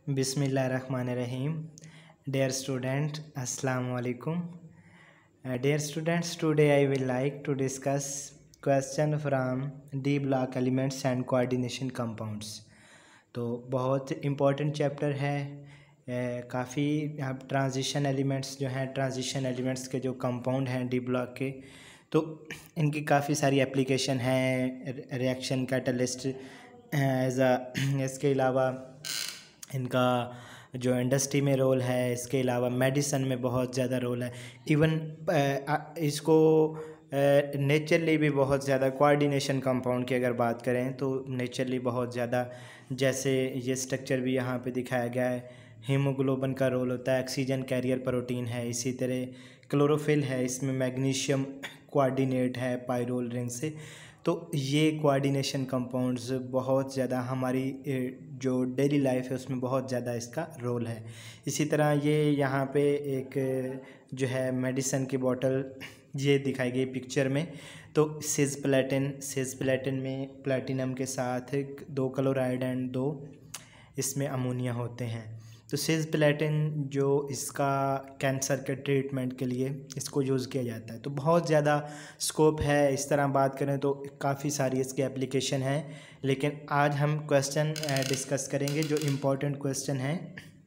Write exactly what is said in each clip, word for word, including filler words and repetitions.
Bismillahirrahmanirrahim. Dear student, Assalamu alaikum. Uh, dear students, today I will like to discuss question from D block elements and coordination compounds. तो बहुत important chapter है, काफ़ी अब transition elements जो हैं transition elements के जो compound हैं डी ब्लॉक के, तो इनकी काफ़ी सारी एप्लीकेशन हैं रिएक्शन कैटलिस्ट एज अ। इसके अलावा इनका जो इंडस्ट्री में रोल है, इसके अलावा मेडिसिन में बहुत ज़्यादा रोल है। इवन इसको नेचरली भी बहुत ज़्यादा कोऑर्डिनेशन कंपाउंड की अगर बात करें तो नेचरली बहुत ज़्यादा, जैसे ये स्ट्रक्चर भी यहाँ पे दिखाया गया है, हीमोग्लोबिन का रोल होता है, ऑक्सीजन कैरियर प्रोटीन है, इसी तरह क्लोरोफिल है, इसमें मैग्नीशियम कोऑर्डिनेट है पायरोल रिंग से। तो ये कोऑर्डिनेशन कंपाउंड्स बहुत ज़्यादा हमारी जो डेली लाइफ है उसमें बहुत ज़्यादा इसका रोल है। इसी तरह ये यहाँ पे एक जो है मेडिसिन की बोतल ये दिखाई गई पिक्चर में, तो सिस प्लेटिन सिस प्लेटिन में प्लेटिनम के साथ दो क्लोराइड एंड दो इसमें अमोनिया होते हैं। तो सिस प्लेटिन जो इसका कैंसर के ट्रीटमेंट के लिए इसको यूज़ किया जाता है। तो बहुत ज़्यादा स्कोप है, इस तरह बात करें तो काफ़ी सारी इसकी एप्लीकेशन है, लेकिन आज हम क्वेश्चन डिस्कस करेंगे जो इम्पोर्टेंट क्वेश्चन है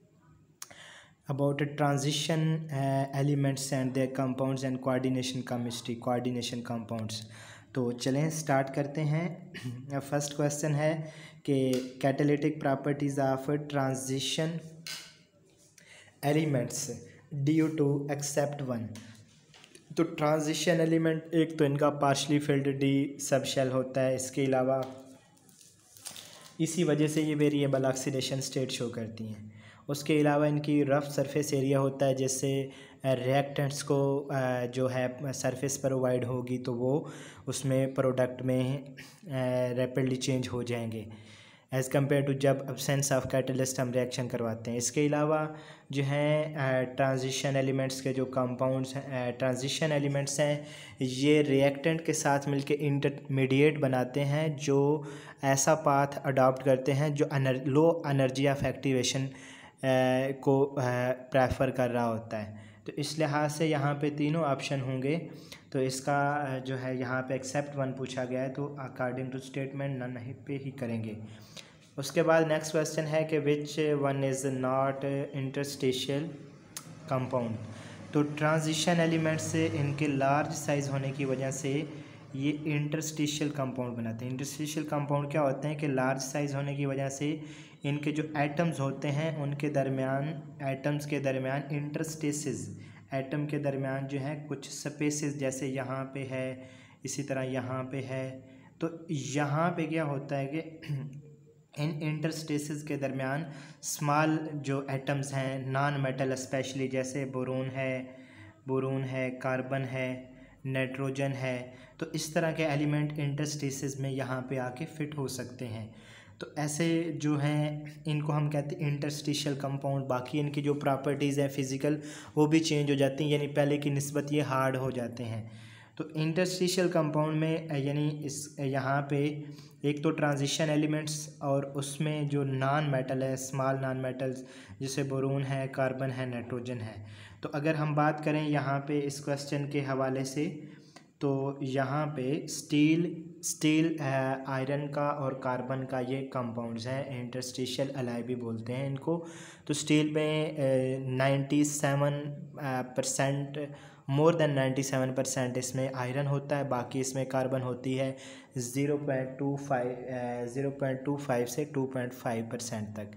about transition elements and their compounds and coordination chemistry coordination compounds. तो चलें स्टार्ट करते हैं। फर्स्ट क्वेश्चन है कि catalytic properties of transition elements due to except one. तो ट्रांजिशन एलिमेंट एक तो इनका पार्शली फिल्ड डी सब शेल होता है, इसके अलावा इसी वजह से ये वेरिएबल ऑक्सीडेशन स्टेट शो करती हैं। उसके अलावा इनकी रफ़ सरफेस एरिया होता है, जिससे रिएक्टेंट्स को जो है सरफेस प्रोवाइड होगी तो वो उसमें प्रोडक्ट में रैपिडली चेंज हो जाएंगे एज़ कम्पेयर टू जब एब्सेंस ऑफ कैटलिस्ट हम रिएक्शन करवाते हैं। इसके अलावा जो है ट्रांजिशन एलिमेंट्स के जो कंपाउंड्स हैं ट्रांजिशन एलिमेंट्स हैं, ये रिएक्टेंट के साथ मिलके इंटरमीडिएट बनाते हैं जो ऐसा पाथ अडॉप्ट करते हैं जो लो एनर्जी ऑफ एक्टिवेशन को प्रेफर कर रहा होता है। तो इस लिहाज से यहाँ पे तीनों ऑप्शन होंगे। तो इसका जो है यहाँ पे एक्सेप्ट वन पूछा गया है, तो अकॉर्डिंग टू स्टेटमेंट नन पे ही करेंगे। उसके बाद नेक्स्ट क्वेश्चन है कि which one is not interstitial compound. तो ट्रांजिशन एलिमेंट से इनके लार्ज साइज़ होने की वजह से ये इंटरस्टिशियल कंपाउंड बनाते हैं। इंटरस्टिशियल कंपाउंड क्या होते हैं कि लार्ज साइज़ होने की वजह से इनके जो एटम्स होते हैं उनके दरमियान एटम्स के दरमियान इंटरस्टेसिस एटम के दरमियान जो है कुछ स्पेसेस, जैसे यहाँ पे है, इसी तरह यहाँ पे है। तो यहाँ पे क्या होता है कि इन इंटरस्टेसिस के दरमियान स्मॉल जो एटम्स हैं नॉन मेटल स्पेशली, जैसे बोरोन है बोरोन है कार्बन है, नाइट्रोजन है, तो इस तरह के एलिमेंट इंटरस्टेसिस में यहाँ पे आके फिट हो सकते हैं। तो ऐसे जो हैं इनको हम कहते हैं इंटरस्टिशियल कंपाउंड। बाकी इनकी जो प्रॉपर्टीज़ हैं फिज़िकल वो भी चेंज हो जाती हैं, यानी पहले की निस्बत ये हार्ड हो जाते हैं। तो इंटरस्टिशियल कंपाउंड में यानी इस यहाँ पे एक तो ट्रांजिशन एलिमेंट्स और उसमें जो नॉन मेटल है स्मॉल नॉन मेटल्स, जैसे बोरोन है कार्बन है नाइट्रोजन है। तो अगर हम बात करें यहाँ पे इस क्वेश्चन के हवाले से, तो यहाँ पे स्टील स्टील आयरन का और कार्बन का ये कंपाउंड्स हैं, इंटरस्टिशियल एलाई भी बोलते हैं इनको। तो स्टील में ninety seven percent more than ninety seven percent इसमें आयरन होता है, बाकी इसमें कार्बन होती है zero point two five zero point two five से टू पॉइंट फाइव परसेंट तक।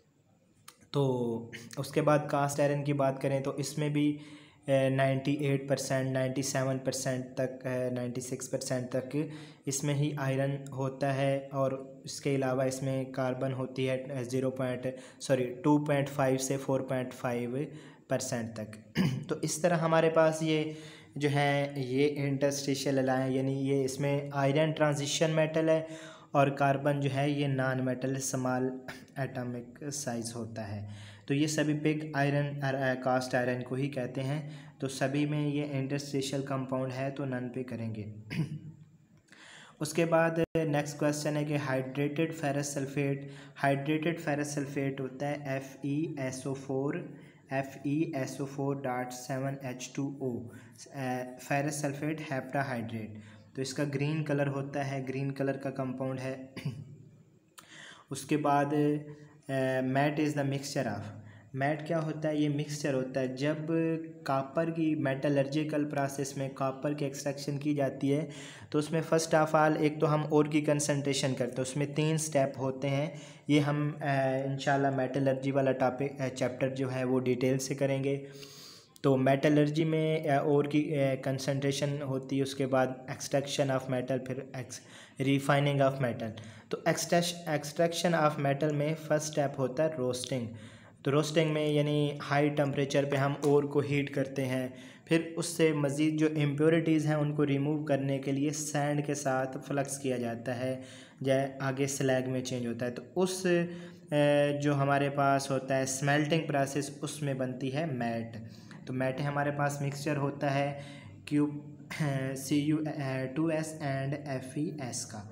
तो उसके बाद कास्ट आयरन की बात करें तो इसमें भी ninety eight percent ninety seven percent तक नाइन्टी सिक्स परसेंट तक इसमें ही आयरन होता है, और इसके अलावा इसमें कार्बन होती है zero point sorry two point five से फोर पॉइंट फाइव परसेंट तक। तो इस तरह हमारे पास ये जो है ये इंटरस्टिशियल एलाई, यानी ये इसमें आयरन ट्रांजिशन मेटल है और कार्बन जो है ये non metal small atomic size होता है। तो ये सभी पिग आयरन कास्ट आयरन को ही कहते हैं। तो सभी में ये इंटरस्टिशियल कंपाउंड है, तो नन पे करेंगे। उसके बाद नेक्स्ट क्वेश्चन है कि hydrated ferrous sulphate, hydrated ferrous sulphate होता है F E S O four F E S O four dot seven H two O, ferrous sulphate heptahydrate. तो इसका ग्रीन कलर होता है, ग्रीन कलर का कंपाउंड है। उसके बाद matte is the mixture of, matte क्या होता है, ये मिक्सचर होता है जब कॉपर की मेटलर्जिकल प्रोसेस में कॉपर की एक्सट्रैक्शन की जाती है तो उसमें फ़र्स्ट ऑफ ऑल एक तो हम ओर की कंसंट्रेशन करते हैं, उसमें तीन स्टेप होते हैं। ये हम इंशाल्लाह मेटलर्जी वाला टॉपिक चैप्टर जो है वो डिटेल से करेंगे। तो मेटलर्जी में ओर की कंसंट्रेशन होती है, उसके बाद एक्सट्रैक्शन ऑफ मेटल, फिर एक्स रिफाइनिंग ऑफ मेटल। तो एक्सट्रैक्शन ऑफ मेटल में फ़र्स्ट स्टेप होता है रोस्टिंग। तो रोस्टिंग में यानी हाई टेम्परेचर पे हम ओर को हीट करते हैं, फिर उससे मज़ीद जो इम्प्योरिटीज़ हैं उनको रिमूव करने के लिए सैंड के साथ फ्लक्स किया जाता है, जैसे आगे स्लैग में चेंज होता है। तो उस जो हमारे पास होता है स्मेल्टिंग प्रोसेस, उसमें बनती है मैट। तो मैट हमारे पास मिक्सचर होता है क्यूब C U two S and F E S का।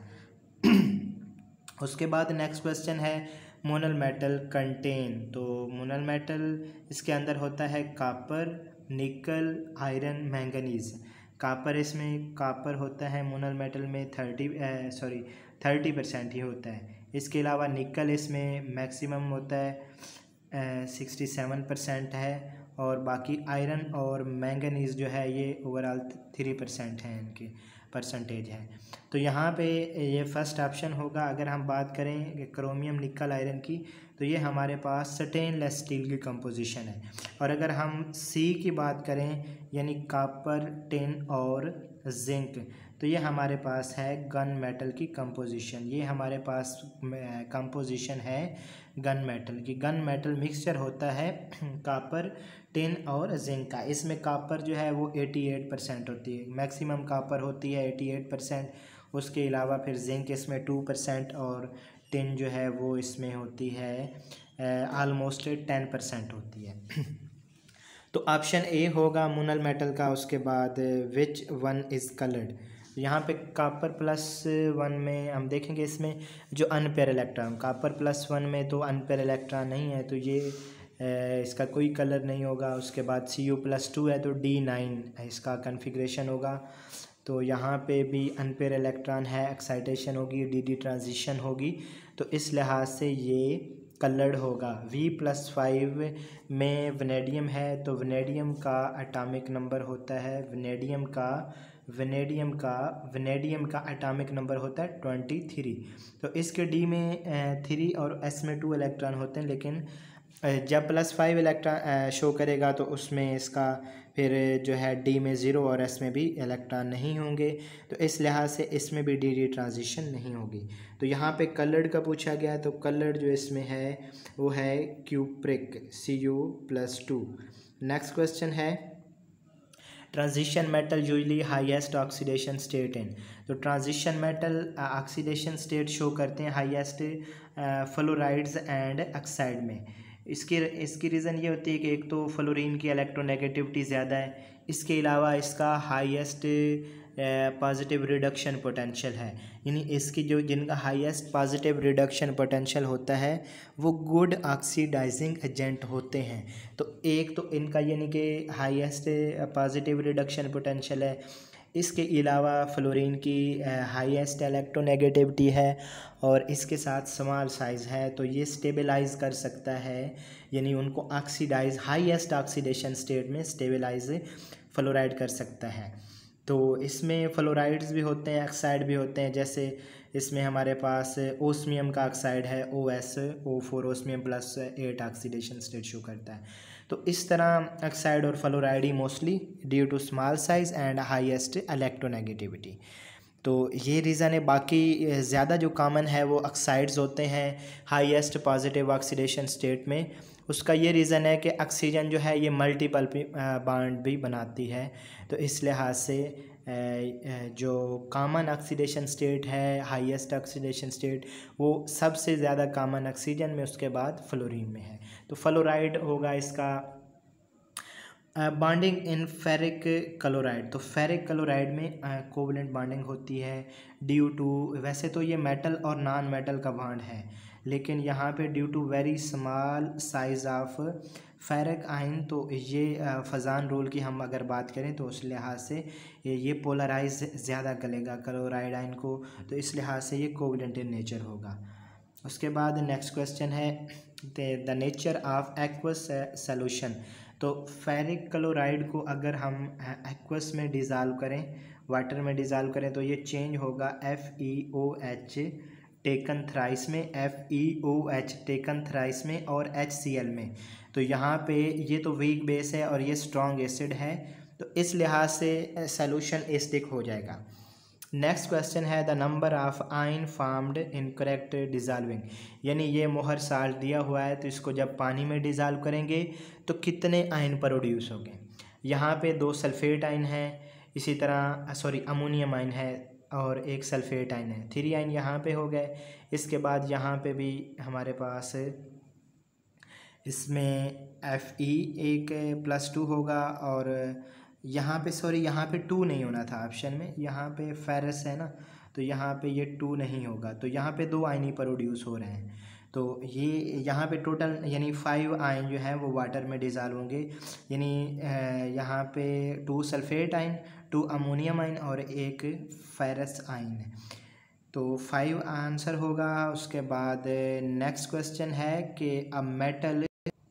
उसके बाद नेक्स्ट क्वेश्चन है मोनल मेटल कंटेन। तो मोनल मेटल इसके अंदर होता है copper, nickel, iron, manganese. Copper इसमें कॉपर होता है मोनल मेटल में थर्टी सॉरी थर्टी परसेंट ही होता है। इसके अलावा निकल इसमें मैक्सिमम होता है सिक्सटी सेवन परसेंट है, और बाकी आयरन और मैंगनीज़ जो है ये ओवरऑल थ्री परसेंट है, इनके परसेंटेज है। तो यहाँ पे ये फर्स्ट ऑप्शन होगा। अगर हम बात करें क्रोमियम निकल आयरन की तो ये हमारे पास स्टेनलेस स्टील की कंपोजिशन है। और अगर हम सी की बात करें यानी कॉपर, टिन और जिंक, तो ये हमारे पास है गन मेटल की कंपोजिशन। ये हमारे पास कंपोजिशन है गन मेटल की। गन मेटल मिक्सचर होता है कॉपर, टिन और जिंक का। इसमें कॉपर जो है वो अठासी परसेंट होती है, मैक्सिमम कॉपर होती है अठासी परसेंट। उसके अलावा फिर जिंक इसमें टू परसेंट और टिन जो है वो इसमें होती है आलमोस्ट टेन परसेंट होती है। तो ऑप्शन ए होगा मोनल मेटल का। उसके बाद विच वन इज़ कलर्ड, यहाँ पे कॉपर प्लस वन में हम देखेंगे इसमें जो unpair electron, copper plus one में तो अनपेयर इलेक्ट्रॉन नहीं है, तो ये इसका कोई कलर नहीं होगा। उसके बाद सी यू प्लस टू है तो डी नाइन इसका कन्फिग्रेशन होगा। तो यहाँ पे भी अनपेयर इलेक्ट्रॉन है, एक्साइटेशन होगी, डी डी ट्रांजिशन होगी, तो इस लिहाज से ये कलर्ड होगा। वी प्लस फाइव में वनेडियम है तो वनेडियम का एटॉमिक नंबर होता है वनेडियम का वनेडियम का वनेडियम का एटॉमिक नंबर होता है ट्वेंटी थ्री। तो इसके डी में थ्री और एस में टू इलेक्ट्रॉन होते हैं, लेकिन जब प्लस फाइव इलेक्ट्रॉन शो करेगा तो उसमें इसका फिर जो है डी में ज़ीरो और एस में भी इलेक्ट्रॉन नहीं होंगे, तो इस लिहाज से इसमें भी डी डी ट्रांजिशन नहीं होगी। तो यहाँ पे कलर्ड का पूछा गया है, तो कलर्ड जो इसमें है वो है cupric C U plus two. Next question है transition metal usually highest oxidation state in. तो transition metal oxidation state show करते हैं हाईएस्ट फ्लोराइड्स एंड ऑक्साइड में। इसकी इसकी रीज़न ये होती है कि एक तो फ्लोरीन की इलेक्ट्रोनेगेटिविटी ज़्यादा है, इसके अलावा इसका हाईएस्ट पॉजिटिव रिडक्शन पोटेंशियल है, यानी इसकी जो जिनका हाईएस्ट पॉजिटिव रिडक्शन पोटेंशियल होता है वो गुड ऑक्सीडाइजिंग एजेंट होते हैं। तो एक तो इनका यानी कि हाईएस्ट पॉजिटिव रिडक्शन पोटेंशियल है, इसके अलावा फ्लोरीन की हाईएस्ट इलेक्ट्रोनेगेटिविटी है और इसके साथ स्मॉल साइज़ है, तो ये स्टेबलाइज कर सकता है, यानी उनको ऑक्सीडाइज हाईएस्ट ऑक्सीडेशन स्टेट में स्टेबलाइज फ्लोराइड कर सकता है। तो इसमें फ्लोराइड्स भी होते हैं, ऑक्साइड भी होते हैं, जैसे इसमें हमारे पास ओस्मियम का ऑक्साइड है O S O four osmium plus eight oxidation state show करता है। तो इस तरह ऑक्साइड और फ्लोराइड ही mostly due to small size and highest electronegativity. तो ये रीज़न है। बाकी ज़्यादा जो कॉमन है वो ऑक्साइड्स होते हैं हाईएस्ट पॉजिटिव ऑक्सीडेशन स्टेट में। उसका ये रीज़न है कि ऑक्सीजन जो है ये मल्टीपल बॉन्ड भी बनाती है, तो इस लिहाज से जो कॉमन ऑक्सीडेशन स्टेट है हाईएस्ट ऑक्सीडेशन स्टेट वो सबसे ज़्यादा कॉमन ऑक्सीजन में, उसके बाद फ्लोरीन में है। तो फ्लोराइड होगा इसका बॉन्डिंग इन फेरिक क्लोराइड, तो फेरिक क्लोराइड में कोवलेंट बॉन्डिंग होती है ड्यू टू, वैसे तो ये मेटल और नॉन मेटल का बॉन्ड है, लेकिन यहाँ पे due to very small size of ferric ion, तो ये फजान रूल की हम अगर बात करें तो उस लिहाज से ये पोलराइज ज़्यादा करेगा क्लोराइड आयन को, तो इस लिहाज से ये कोवलेंट इन नेचर होगा। उसके बाद नेक्स्ट क्वेश्चन है the nature of aqueous solution, तो फेरिक क्लोराइड को अगर हम एक्वस में डिज़ाल्व करें, वाटर में डिज़ाल्व करें, तो ये चेंज होगा F E O H taken thrice में, F E O H taken thrice में और एच सी एल में। तो यहाँ पे ये तो वीक बेस है और ये स्ट्रॉन्ग एसिड है, तो इस लिहाज से सॉल्यूशन एसिडिक हो जाएगा। नेक्स्ट क्वेश्चन है the number of ion formed in correct dissolving, यानी ये मोहर साल्ट दिया हुआ है, तो इसको जब पानी में डिज़ाल्व करेंगे तो कितने आयन प्रोड्यूस होंगे। यहाँ पे दो सल्फेट आयन है, इसी तरह सॉरी अमोनियम आयन है और एक सल्फेट आयन है, थ्री आयन यहाँ पे हो गए। इसके बाद यहाँ पे भी हमारे पास इसमें एफ ई एक प्लस टू होगा, और यहाँ पे सॉरी यहाँ पे टू नहीं होना था ऑप्शन में, यहाँ पे फेरस है ना, तो यहाँ पे ये टू नहीं होगा, तो यहाँ पे दो आयन ही प्रोड्यूस हो रहे हैं, तो ये यहाँ पे टोटल यानी फाइव आयन जो है वो वाटर में डिज़ाल्व होंगे, यानी यहाँ पे two sulphate ion, two ammonium ion और एक फेरस आयन, तो फाइव आंसर होगा। उसके बाद नेक्स्ट क्वेश्चन है कि अ मेटल,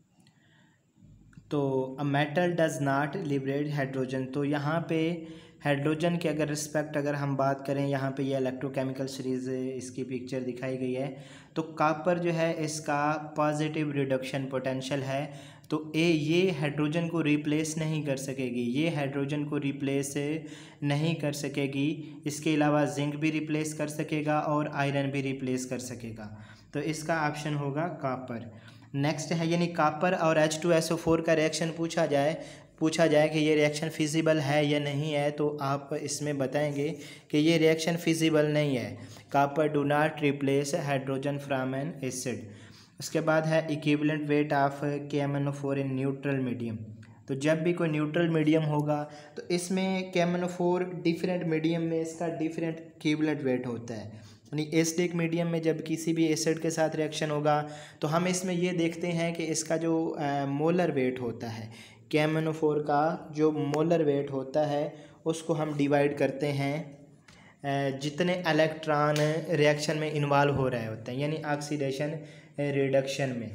तो a metal does not liberate hydrogen, तो यहाँ पे हाइड्रोजन के अगर रिस्पेक्ट अगर हम बात करें, यहाँ पे ये इलेक्ट्रोकेमिकल सीरीज़ इसकी पिक्चर दिखाई गई है, तो कॉपर जो है इसका पॉजिटिव रिडक्शन पोटेंशियल है, तो ए ये हाइड्रोजन को रिप्लेस नहीं कर सकेगी, ये हाइड्रोजन को रिप्लेस नहीं कर सकेगी। इसके अलावा जिंक भी रिप्लेस कर सकेगा और आयरन भी रिप्लेस कर सकेगा, तो इसका ऑप्शन होगा कॉपर। नेक्स्ट है यानी कॉपर और H two S O four का रिएक्शन पूछा जाए पूछा जाए कि ये रिएक्शन फिजिबल है या नहीं है, तो आप इसमें बताएंगे कि ये रिएक्शन फिजिबल नहीं है, copper do not replace hydrogen from an acid. उसके बाद है equivalent weight of K M N O four in neutral medium, तो जब भी कोई न्यूट्रल मीडियम होगा तो इसमें K M N O four different medium में इसका डिफरेंट इक्विवेलेंट वेट होता है, यानी एसिडिक मीडियम में जब किसी भी एसिड के साथ रिएक्शन होगा तो हम इसमें ये देखते हैं कि इसका जो मोलर वेट होता है, के एम एन ओ फोर का जो मोलर वेट होता है उसको हम डिवाइड करते हैं जितने इलेक्ट्रॉन रिएक्शन में इन्वॉल्व हो रहे होते हैं, यानी ऑक्सीडेशन रिडक्शन में।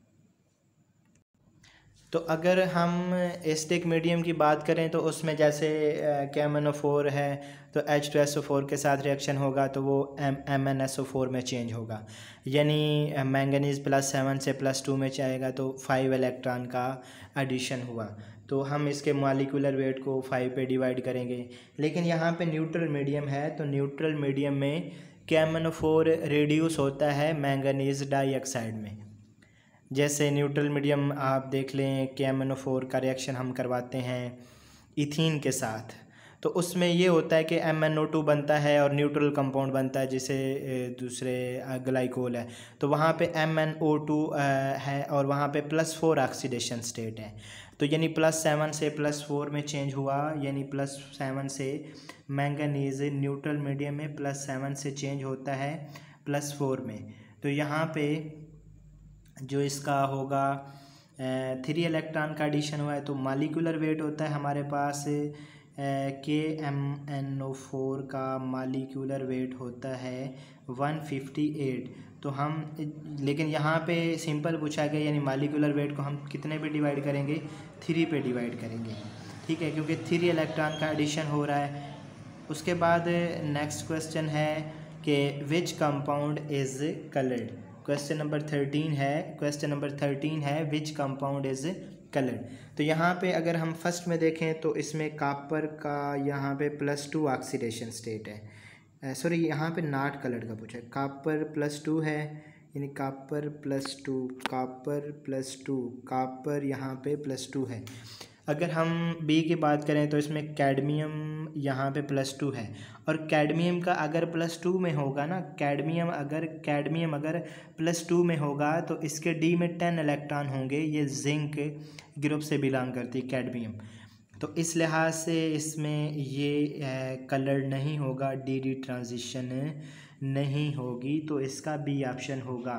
तो अगर हम एसिडिक मीडियम की बात करें तो उसमें जैसे के एम एन ओ फोर है तो H two S O four के साथ रिएक्शन होगा तो वो M M N S O four में चेंज होगा, यानी मैंगनीज प्लस सेवन से प्लस टू में जाएगा तो फाइव इलेक्ट्रॉन का एडिशन हुआ, तो हम इसके मॉलिक्यूलर वेट को फाइव पे डिवाइड करेंगे। लेकिन यहाँ पे न्यूट्रल मीडियम है तो न्यूट्रल मीडियम में K M N O four reduce होता है मैंगनीज डाइऑक्साइड में। जैसे न्यूट्रल मीडियम आप देख लें K M N O four का रिएक्शन हम करवाते हैं इथीन के साथ, तो उसमें ये होता है कि एम एन ओ टू बनता है और न्यूट्रल कंपाउंड बनता है जिसे दूसरे ग्लाइकोल है, तो वहाँ पे एम एन ओ टू है और वहाँ पे प्लस फोर ऑक्सीडेशन स्टेट है, तो यानी प्लस सेवन से प्लस फोर में चेंज हुआ, यानी प्लस सेवन से मैंगनीज न्यूट्रल मीडियम में प्लस सेवन से चेंज होता है प्लस फोर में, तो यहाँ पे जो इसका होगा थ्री इलेक्ट्रॉन का एडिशन हुआ है तो मॉलिक्यूलर वेट होता है हमारे पास K M N O four का मॉलिक्यूलर वेट होता है वन फिफ्टी एट, तो हम लेकिन यहाँ पे सिंपल पूछा गया यानी मॉलिक्यूलर वेट को हम कितने पे डिवाइड करेंगे, थ्री पे डिवाइड करेंगे, ठीक है, क्योंकि थ्री इलेक्ट्रॉन का एडिशन हो रहा है। उसके बाद नेक्स्ट क्वेश्चन है कि which compound is coloured, question number thirteen है क्वेश्चन नंबर थर्टीन है विच कंपाउंड इज़ कलर्ड। तो यहाँ पे अगर हम फर्स्ट में देखें तो इसमें कॉपर का यहाँ पे प्लस टू ऑक्सीडेशन स्टेट है, सॉरी यहाँ पे नॉट कलर्ड का पूछा है, कॉपर प्लस टू है, यानी copper plus two copper plus two copper यहाँ पे प्लस टू है। अगर हम बी की बात करें तो इसमें कैडमियम यहाँ पे प्लस टू है, और कैडमियम का अगर प्लस टू में होगा ना, कैडमियम अगर कैडमियम अगर प्लस टू में होगा तो इसके डी में टेन इलेक्ट्रॉन होंगे। ये जिंक ग्रुप से बिलोंग करती है कैडमियम, तो इस लिहाज से इसमें ये कलर नहीं होगा, डी डी ट्रांजिशन नहीं होगी, तो इसका बी ऑप्शन होगा।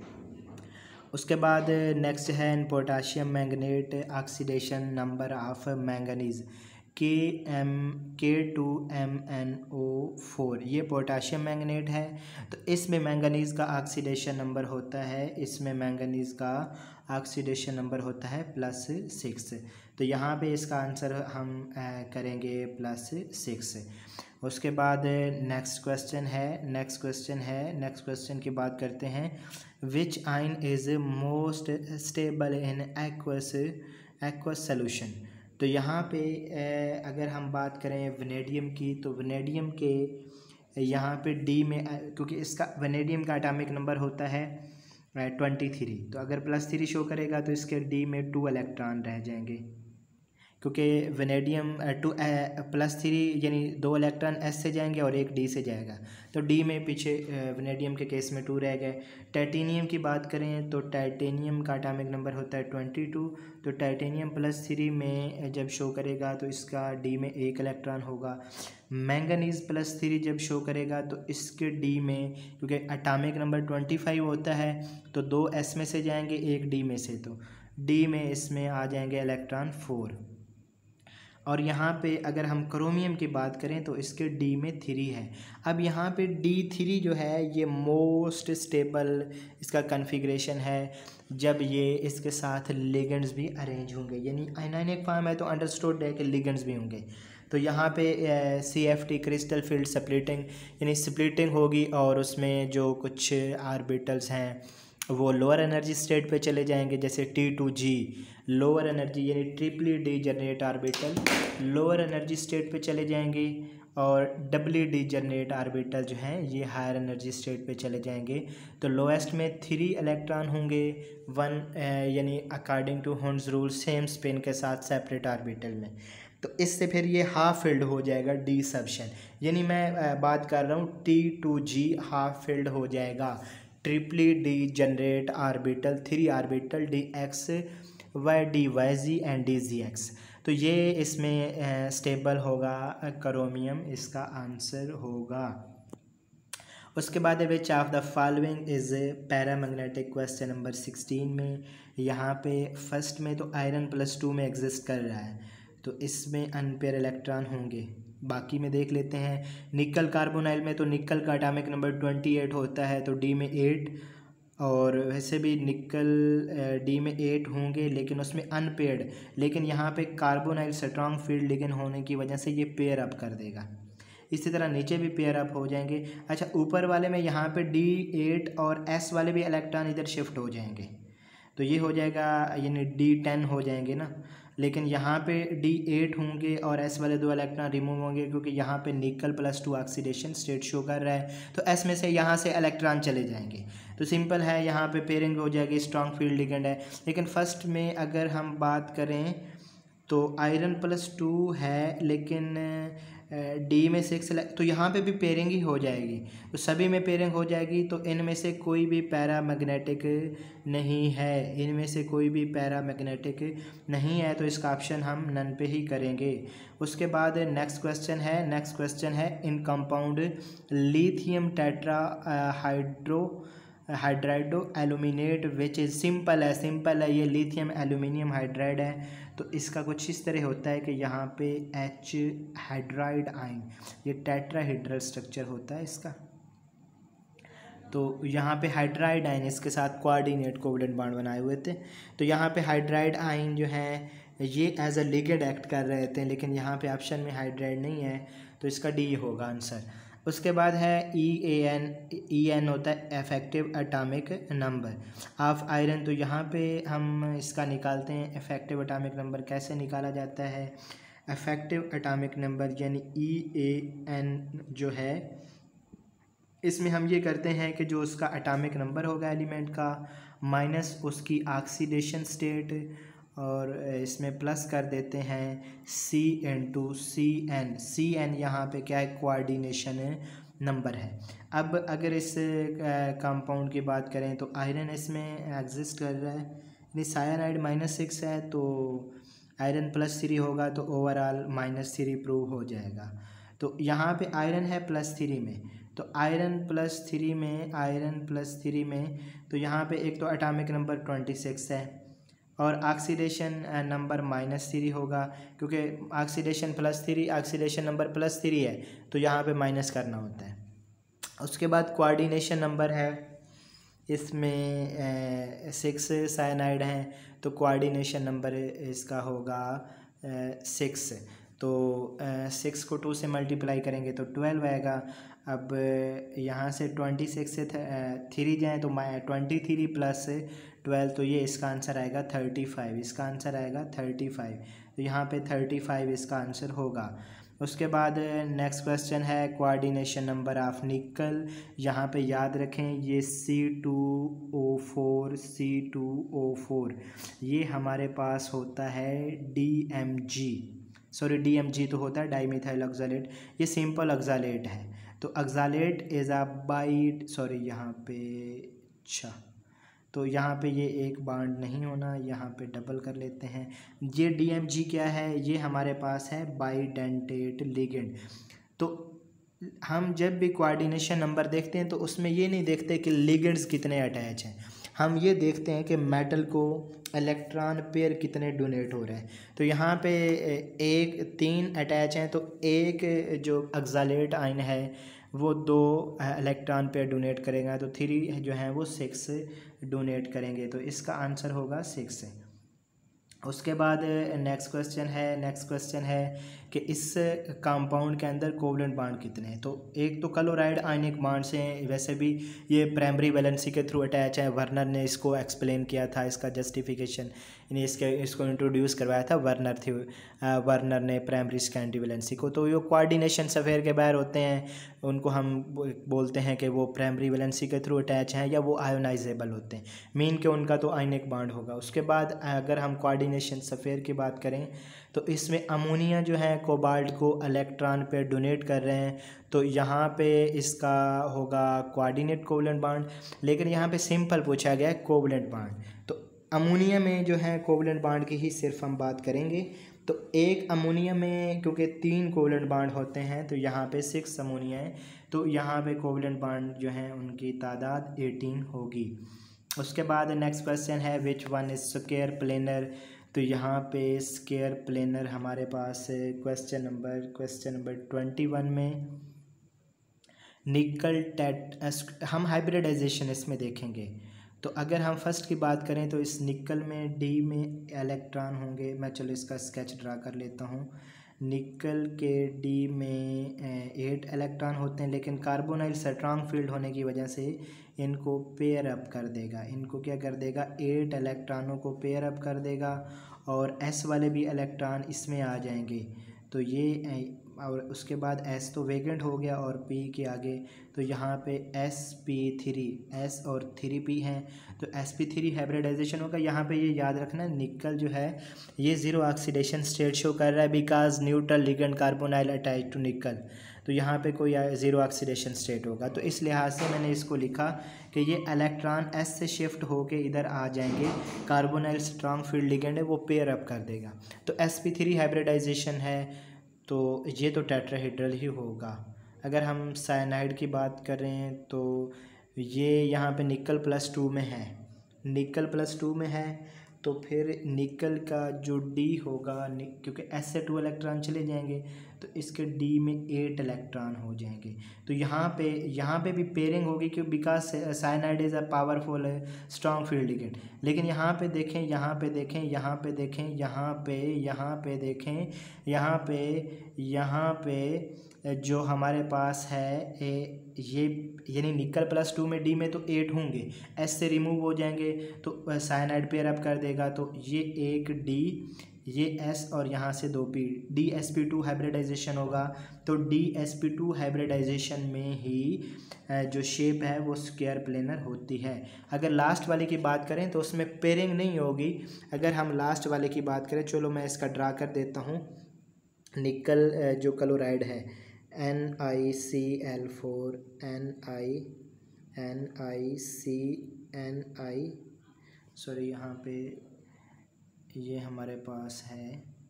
उसके बाद नेक्स्ट है potassium manganate oxidation number of manganese के M K two M N O four, ये पोटाशियम मैंगनेट है। तो इसमें मैंगनीज़ का ऑक्सीडेशन नंबर होता है, इसमें मैंगनीज़ का ऑक्सीडेशन नंबर होता है प्लस सिक्स। तो यहाँ पे इसका आंसर हम करेंगे प्लस सिक्स। उसके बाद नेक्स्ट क्वेश्चन है नेक्स्ट क्वेश्चन है नेक्स्ट क्वेश्चन की बात करते हैं। Which ion is most stable in aqueous aqueous solution. तो यहाँ पे अगर हम बात करें वनेडियम की, तो वनेडियम के यहाँ पे डी में, क्योंकि इसका वनेडियम का एटॉमिक नंबर होता है ट्वेंटी थ्री, तो अगर प्लस थ्री शो करेगा तो इसके डी में टू इलेक्ट्रॉन रह जाएंगे, क्योंकि वनेडियम टू प्लस थ्री यानी दो इलेक्ट्रॉन एस से जाएंगे और एक डी से जाएगा, तो डी में पीछे वनेडियम के केस में टू रह गए। टाइटेनियम की बात करें तो टाइटेनियम का एटॉमिक नंबर होता है ट्वेंटी टू, तो टाइटेनियम प्लस थ्री में जब शो करेगा तो इसका डी में एक इलेक्ट्रॉन होगा। मैंगनीज़ प्लस थ्री जब शो करेगा तो इसके डी में, क्योंकि एटॉमिक नंबर ट्वेंटी फाइव होता है, तो दो एस में से जाएंगे एक डी में से, तो डी में इसमें आ जाएंगे इलेक्ट्रॉन फोर। और यहाँ पे अगर हम क्रोमियम की बात करें तो इसके डी में थ्री है। अब यहाँ पे डी थ्री जो है ये मोस्ट स्टेबल इसका कन्फिग्रेशन है जब ये इसके साथ लिगेंड्स भी अरेंज होंगे, यानी आयनाइनिक फॉर्म है तो अंडरस्टूड है कि लिगेंड्स भी होंगे। तो यहाँ पे C F T crystal field splitting, यानी स्प्लिटिंग होगी और उसमें जो कुछ आर्बिटल्स हैं वो लोअर एनर्जी स्टेट पे चले जाएंगे, जैसे T two G lower energy यानी triply degenerate orbital lower energy state पे चले जाएंगे, और डबली डी जनरेट आर्बिटल जो हैं ये हायर एनर्जी स्टेट पे चले जाएंगे। तो लोएस्ट में थ्री इलेक्ट्रॉन होंगे वन यानी अकॉर्डिंग टू हॉर्न्स रूल सेम स्पिन के साथ सेपरेट आर्बिटल में, तो इससे फिर ये हाफ फिल्ड हो जाएगा डी सबशन, यानी मैं बात कर रहा हूँ T two G half filled हो जाएगा। Triply degenerate orbital three orbital D X Y D Y Z and D Z X, तो ये इसमें स्टेबल होगा क्रोमियम, इसका आंसर होगा। उसके बाद है which of the following is paramagnetic, question number sixteen में यहाँ पे फर्स्ट में तो आयरन प्लस टू में एग्जिस्ट कर रहा है, तो इसमें अनपेयर इलेक्ट्रॉन होंगे। बाकी में देख लेते हैं, निकल कार्बोनाइल में तो निकल का एटॉमिक नंबर ट्वेंटी एट होता है, तो डी में एट, और वैसे भी निकल डी में एट होंगे लेकिन उसमें अनपेयर्ड, लेकिन यहाँ पे कार्बोनाइल स्ट्रॉन्ग फील्ड लिगेंड होने की वजह से ये पेयर अप कर देगा। इसी तरह नीचे भी पेयर अप हो जाएंगे। अच्छा, ऊपर वाले में यहाँ पे डी एट और एस वाले भी इलेक्ट्रॉन इधर शिफ्ट हो जाएंगे, तो ये हो जाएगा यानी डी टेन हो जाएंगे ना, लेकिन यहाँ पे डी एट होंगे और एस वाले दो इलेक्ट्रॉन रिमूव होंगे, क्योंकि यहाँ पे nickel plus two oxidation state show कर रहा है, तो एस में से यहाँ से इलेक्ट्रॉन चले जाएंगे, तो सिंपल है यहाँ पे पेयरिंग हो जाएगी, स्ट्रॉन्ग फील्ड लिगेंड है। लेकिन फर्स्ट में अगर हम बात करें तो आयरन प्लस टू है लेकिन डी में सिक्स, तो यहाँ पे भी पेयरिंग ही हो जाएगी, तो सभी में पेयरिंग हो जाएगी, तो इनमें से कोई भी पैरामैग्नेटिक नहीं है, इनमें से कोई भी पैरामैग्नेटिक नहीं है, तो इसका ऑप्शन हम नन पे ही करेंगे। उसके बाद नेक्स्ट क्वेश्चन है नेक्स्ट क्वेश्चन है in compound lithium tetra hydro hydrido aluminate which is simple है सिंपल है ये लिथियम एल्यूमिनियम हाइड्राइड है, तो इसका कुछ इस तरह होता है कि यहाँ पे एच हाइड्राइड आयन, ये टेट्राहेड्रल स्ट्रक्चर होता है इसका, तो यहाँ पे हाइड्राइड आयन इसके साथ कोऑर्डिनेट कोवेलेंट बॉन्ड बनाए हुए थे, तो यहाँ पे हाइड्राइड आयन जो है ये एज अ लिगेंड एक्ट कर रहे थे, लेकिन यहाँ पे ऑप्शन में हाइड्राइड नहीं है, तो इसका डी होगा आंसर। उसके बाद है ई ए एन ई एन होता है effective atomic number of iron, तो यहाँ पे हम इसका निकालते हैं इफेक्टिव एटॉमिक नंबर। कैसे निकाला जाता है इफेक्टिव एटॉमिक नंबर, यानी ई ए एन जो है इसमें हम ये करते हैं कि जो उसका एटॉमिक नंबर होगा एलिमेंट का माइनस उसकी ऑक्सीडेशन स्टेट और इसमें प्लस कर देते हैं C N two C N. C N यहाँ पे क्या है, कोऑर्डिनेशन नंबर है। अब अगर इस कंपाउंड की बात करें तो आयरन इसमें एग्जिस्ट कर रहा है, यानी साइनाइड माइनस सिक्स है तो आयरन प्लस थ्री होगा, तो ओवरऑल माइनस थ्री प्रूव हो जाएगा। तो यहाँ पे आयरन है प्लस थ्री में, तो आयरन प्लस थ्री में आयरन प्लस थ्री में तो यहाँ पे एक तो एटॉमिक नंबर ट्वेंटी सिक्स है और ऑक्सीडेशन नंबर माइनस थ्री होगा, क्योंकि oxidation plus three oxidation number plus three है तो यहाँ पे माइनस करना होता है। उसके बाद कोऑर्डिनेशन नंबर है, इसमें सिक्स साइनाइड हैं तो कोऑर्डिनेशन नंबर इसका होगा सिक्स। तो सिक्स को टू से मल्टीप्लाई करेंगे तो ट्वेल्व आएगा। अब यहाँ से ट्वेंटी सिक्स से थ्री जाएँ तो ट्वेंटी थ्री प्लस ट्वेल्व, तो ये इसका आंसर आएगा थर्टी फाइव। इसका आंसर आएगा थर्टी फाइव, तो यहाँ पे थर्टी फाइव इसका आंसर होगा। उसके बाद नेक्स्ट क्वेश्चन है कोऑर्डिनेशन नंबर ऑफ निकल। यहाँ पे याद रखें ये C two O four C two O four ये हमारे पास होता है D M G, sorry D M G तो होता है डाईमिथाइल ऑक्सैलेट, ये सिंपल ऑक्सैलेट है। तो oxalate is a bite, sorry यहाँ पे अच्छा तो यहाँ पे ये एक बॉन्ड नहीं होना, यहाँ पे डबल कर लेते हैं। ये डी एम जी क्या है, ये हमारे पास है बाइडेंटेट लिगेंड। तो हम जब भी कोऑर्डिनेशन नंबर देखते हैं तो उसमें ये नहीं देखते कि लिगेंड्स कितने अटैच हैं, हम ये देखते हैं कि मेटल को इलेक्ट्रॉन पेयर कितने डोनेट हो रहे हैं। तो यहाँ पे एक तीन अटैच हैं, तो एक जो ऑक्सैलेट आयन है वो दो इलेक्ट्रॉन पेयर डोनेट करेगा, तो थ्री जो है वो सिक्स डोनेट करेंगे, तो इसका आंसर होगा सिक्स। उसके बाद नेक्स्ट क्वेश्चन है नेक्स्ट क्वेश्चन है कि इस कंपाउंड के अंदर कोवलेंट बॉन्ड कितने हैं। तो एक तो क्लोराइड आयनिक बॉन्ड से हैं, वैसे भी ये प्राइमरी वैलेंसी के थ्रू अटैच है। वर्नर ने इसको एक्सप्लेन किया था, इसका जस्टिफिकेशन यानी इसके इसको इंट्रोड्यूस करवाया था वर्नर थी वर्नर ने प्राइमरी सेकेंडरी वैलेंसी को। तो ये कोऑर्डिनेशन सफ़ेयर के बाहर होते हैं, उनको हम बोलते हैं कि वो प्राइमरी वैलेंसी के थ्रू अटैच हैं या वो आयोनाइजेबल होते हैं, मीन के उनका तो आयनिक बॉन्ड होगा। उसके बाद अगर हम कोऑर्डिनेशन सफ़ेयर की बात करें तो इसमें अमोनिया जो है कोबाल्ट को इलेक्ट्रॉन पे डोनेट कर रहे हैं, तो यहाँ पे इसका होगा कोऑर्डिनेट कोवलेंट बॉन्ड। लेकिन यहाँ पे सिंपल पूछा गया है कोवलेंट बॉन्ड, तो अमोनिया में जो है कोवलेंट बॉन्ड की ही सिर्फ हम बात करेंगे। तो एक अमोनिया में क्योंकि तीन कोवलेंट बॉन्ड होते हैं तो यहाँ पे सिक्स अमोनिया है, तो यहाँ पे कोवलेंट बॉन्ड जो हैं उनकी तादाद एटीन होगी। उसके बाद नेक्स्ट क्वेश्चन है which one is square planar. तो यहाँ पे स्क्वायर प्लेनर हमारे पास question number question number twenty one में निकल टेट हम हाइब्रिडाइजेशन इसमें देखेंगे। तो अगर हम फर्स्ट की बात करें तो इस निकल में डी में इलेक्ट्रॉन होंगे, मैं चलो इसका स्केच ड्रा कर लेता हूँ। निकल के डी में एट इलेक्ट्रॉन होते हैं, लेकिन कार्बोनाइल स्ट्रॉन्ग फील्ड होने की वजह से इनको पेयर अप कर देगा, इनको क्या कर देगा, एट इलेक्ट्रॉनों को पेयर अप कर देगा और एस वाले भी इलेक्ट्रॉन इसमें आ जाएंगे। तो ये और उसके बाद एस तो वेकेंट हो गया और पी के आगे तो यहाँ पे एस पी थ्री एस और थ्री पी हैं, तो एस पी थ्री हाइब्रिडाइजेशन होगा। यहाँ पे ये याद रखना निकल जो है ये ज़ीरो ऑक्सीडेशन स्टेट शो कर रहा है because neutral ligand carbonyl attach to nickel, तो यहाँ पे कोई ज़ीरो ऑक्सीडेशन स्टेट होगा। तो इस लिहाज से मैंने इसको लिखा कि ये इलेक्ट्रॉन एस से शिफ्ट होके इधर आ जाएंगे, कार्बोनाइल स्ट्रॉन्ग फील्ड लिगेंड है वो पेयर अप कर देगा। तो एस पी थ्री हाइब्रिडाइजेशन है तो ये तो टेट्राहेड्रल ही होगा। अगर हम साइनाइड की बात करें तो ये यहाँ पे निकल प्लस टू में है, निकल प्लस टू में है तो फिर निकल का जो डी होगा, क्योंकि एस से टू इलेक्ट्रॉन चले जाएंगे तो इसके डी में एट इलेक्ट्रॉन हो जाएंगे। तो यहाँ पे यहाँ पे भी पेयरिंग होगी क्यों, because cyanide is a powerful strong field ligand. लेकिन यहाँ पे देखें यहाँ पे देखें यहाँ पे देखें यहाँ पे यहाँ पे देखें यहाँ पे यहाँ पे जो हमारे पास है ए ये यानी निकल प्लस टू में डी में तो एट होंगे, एस से रिमूव हो जाएंगे तो साइनाइड पेयर अप कर देगा, तो ये एक डी, ये एस और यहाँ से दो P, D S P two hybridisation होगा। तो D S P two hybridisation में ही जो शेप है वो स्क्वायर प्लेनर होती है। अगर लास्ट वाले की बात करें तो उसमें पेयरिंग नहीं होगी। अगर हम लास्ट वाले की बात करें, चलो मैं इसका ड्रा कर देता हूँ। निकल जो क्लोराइड है N I C L four, N I N I C N I sorry यहाँ पे ये हमारे पास है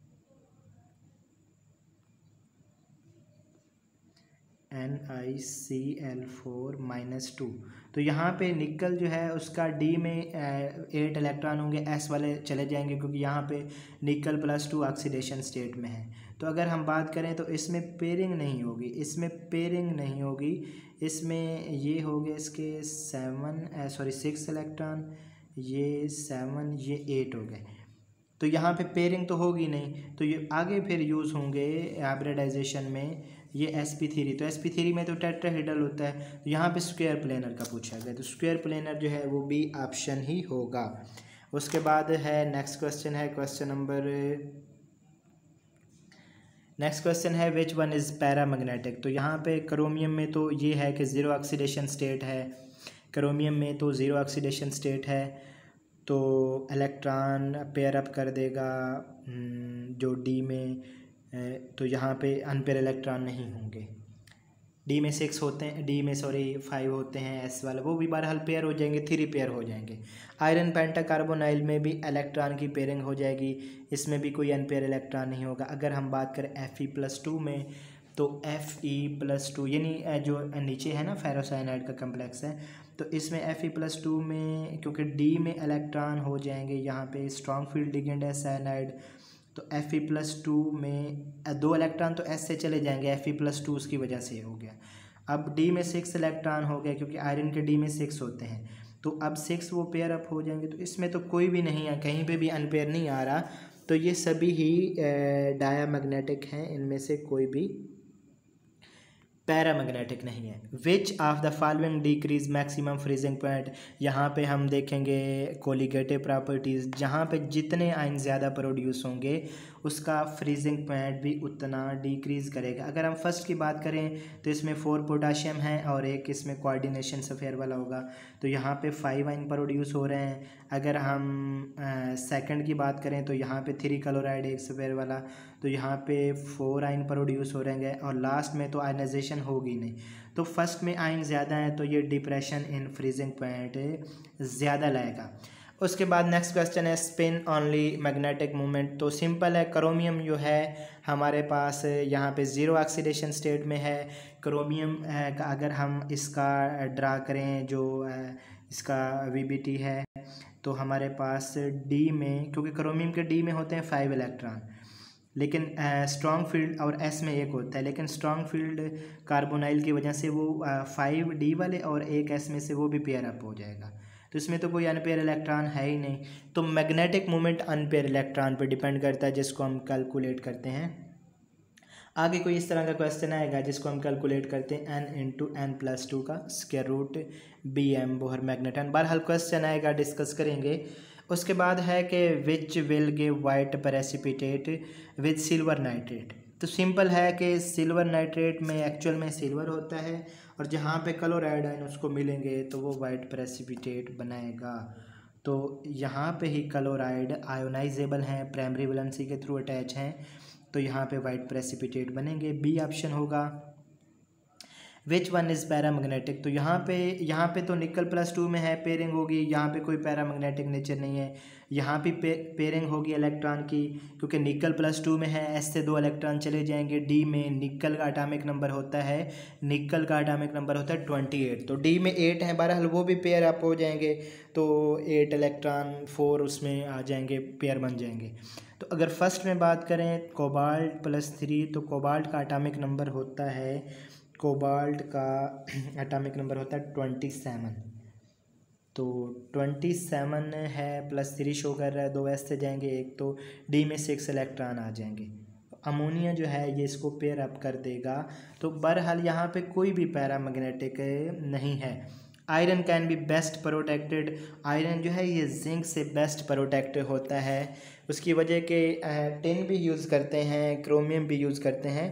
N I C L four minus two. तो यहाँ पे निकल जो है उसका डी में एट इलेक्ट्रॉन होंगे, एस वाले चले जाएंगे क्योंकि यहाँ पे nickel plus two oxidation state में है। तो अगर हम बात करें तो इसमें पेयरिंग नहीं होगी, इसमें पेयरिंग नहीं होगी, इसमें ये हो गए इसके सेवन सॉरी सिक्स इलेक्ट्रॉन, ये सेवन, ये एट हो गए। तो यहाँ पे पेयरिंग तो होगी नहीं, तो ये आगे फिर यूज़ होंगे हाइब्रिडाइजेशन में ये एस पी थ्री। तो एस पी थ्री में तो टेट्राहेड्रल होता है, तो यहाँ पे स्क्वायर प्लेनर का पूछा गया, तो स्क्वायर प्लेनर जो है वो बी ऑप्शन ही होगा। उसके बाद है नेक्स्ट क्वेश्चन है क्वेश्चन नंबर नेक्स्ट क्वेश्चन है विच वन इज़ पैरामैग्नेटिक। तो यहाँ पे क्रोमियम में तो ये है कि ज़ीरो ऑक्सीडेशन स्टेट है, क्रोमियम में तो ज़ीरो ऑक्सीडेशन स्टेट है, तो इलेक्ट्रॉन पेयर अप कर देगा जो डी में, तो यहाँ पे अनपेयर इलेक्ट्रॉन नहीं होंगे। डी में सिक्स होते हैं, डी में सॉरी फाइव होते हैं एस वाले, वो भी बहरहाल पेयर हो जाएंगे, थ्री पेयर हो जाएंगे। आयरन पेंटाकार्बोनाइल में भी इलेक्ट्रॉन की पेयरिंग हो जाएगी, इसमें भी कोई अनपेयर इलेक्ट्रॉन नहीं होगा। अगर हम बात करें एफ ई प्लस टू में, तो एफ ई प्लस टू यानी जो नीचे है ना फेरोसाइनाइड का कम्प्लेक्स है, तो इसमें एफ ई प्लस टू में क्योंकि डी में इलेक्ट्रॉन हो जाएंगे, यहाँ पे स्ट्रॉन्ग फील्ड लिगेंड है साइनाइड, तो एफ ई प्लस टू में दो इलेक्ट्रॉन तो एस से चले जाएंगे, एफ ई प्लस टू उसकी वजह से हो गया। अब डी में सिक्स इलेक्ट्रॉन हो गया क्योंकि आयरन के डी में सिक्स होते हैं, तो अब सिक्स वो पेयर अप हो जाएंगे, तो इसमें तो कोई भी नहीं है, कहीं पे भी अनपेयर नहीं आ रहा, तो ये सभी ही डायामैग्नेटिक हैं, इनमें से कोई भी पैरामैग्नेटिक नहीं है। Which of the following decrease maximum freezing point. यहाँ पे हम देखेंगे कोलिगेटिव प्रॉपर्टीज़, जहाँ पे जितने आयन ज़्यादा प्रोड्यूस होंगे उसका फ्रीजिंग पॉइंट भी उतना डिक्रीज़ करेगा। अगर हम फर्स्ट की बात करें तो इसमें फोर पोटाशियम है और एक इसमें कोऑर्डिनेशन सफ़ेयर वाला होगा, तो यहाँ पे फाइव आयन प्रोड्यूस हो रहे हैं। अगर हम सेकंड की बात करें तो यहाँ पे थ्री क्लोराइड एक सफ़ेयर वाला, तो यहाँ पे फोर आयन प्रोड्यूस हो रहेंगे, और लास्ट में तो आयनाइजेशन होगी नहीं। तो फर्स्ट में आयन ज़्यादा है तो ये डिप्रेशन इन फ्रीजिंग पॉइंट ज़्यादा लाएगा। उसके बाद नेक्स्ट क्वेश्चन है स्पिन ओनली मैग्नेटिक मूवमेंट। तो सिंपल है, क्रोमियम जो है हमारे पास यहाँ पे ज़ीरो ऑक्सीडेशन स्टेट में है। क्रोमियम का अगर हम इसका ड्रा करें जो इसका वी बी टी है, तो हमारे पास डी में, क्योंकि क्रोमियम के डी में होते हैं फाइव इलेक्ट्रॉन, लेकिन स्ट्रॉन्ग फील्ड और एस में एक होता है, लेकिन स्ट्रॉन्ग फील्ड कार्बोनाइल की वजह से वो फाइव डी वाले और एक एस में से वो भी पेयर अप हो जाएगा, तो इसमें तो कोई अनपेयर इलेक्ट्रॉन है ही नहीं। तो मैग्नेटिक मोमेंट अनपेयर इलेक्ट्रॉन पर डिपेंड करता है, जिसको हम कैलकुलेट करते हैं। आगे कोई इस तरह का क्वेश्चन आएगा जिसको हम कैलकुलेट करते हैं N into N plus two का square root B M Bohr magneton. बहरहाल क्वेश्चन आएगा, डिस्कस करेंगे। उसके बाद है कि which will give white precipitate with silver nitrate. तो सिंपल है कि सिल्वर नाइट्रेट में एक्चुअल में सिल्वर होता है, और जहाँ पे क्लोराइड आयन उसको मिलेंगे तो वो वाइट प्रेसिपिटेट बनाएगा। तो यहाँ पे ही क्लोराइड आयोनाइजेबल हैं, प्राइमरी वैलेंसी के थ्रू अटैच हैं, तो यहाँ पे वाइट प्रेसिपिटेट बनेंगे। बी ऑप्शन होगा। Which one is paramagnetic. तो यहाँ पे यहाँ पे तो निकल प्लस टू में है, पेयरिंग होगी, यहाँ पे कोई पैरामैग्नेटिक नेचर नहीं है। यहाँ पे पे, पेयरिंग होगी इलेक्ट्रॉन की, क्योंकि निकल प्लस टू में है, एस से दो इलेक्ट्रॉन चले जाएंगे। डी में निकल का एटॉमिक नंबर होता है, निकल का एटॉमिक नंबर होता है ट्वेंटी एट, तो डी में एट है, बहरहाल वो भी पेयर अप हो जाएंगे, तो एट इलेक्ट्रॉन फोर उसमें आ जाएंगे, पेयर बन जाएंगे। तो अगर फर्स्ट में बात करें कोबाल्ट प्लस थ्री, तो कोबाल्ट का एटॉमिक नंबर होता है, कोबाल्ट का एटॉमिक नंबर होता है ट्वेंटी सेवन, तो ट्वेंटी सेवन है, प्लस थ्री शो कर रहा है, दो एस से जाएंगे एक, तो डी में सिक्स इलेक्ट्रॉन आ जाएंगे। अमोनिया जो है ये इसको पेयर अप कर देगा। तो बहरहाल यहाँ पे कोई भी पैरामैग्नेटिक नहीं है। Iron can be best protected, iron जो है ये जिंक से बेस्ट प्रोटेक्ट होता है। उसकी वजह के टिन भी यूज़ करते हैं, क्रोमियम भी यूज़ करते हैं,